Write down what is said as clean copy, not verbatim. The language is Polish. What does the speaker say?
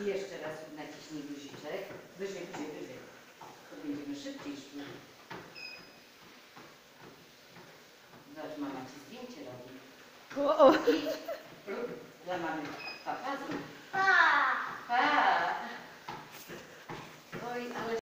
I jeszcze raz naciśnij guziczek. Wyżej, wyżej, wyżej. To będziemy szybciej szli. Zobacz, mama ci zdjęcie robi. Idź. Dla mamy pokazu.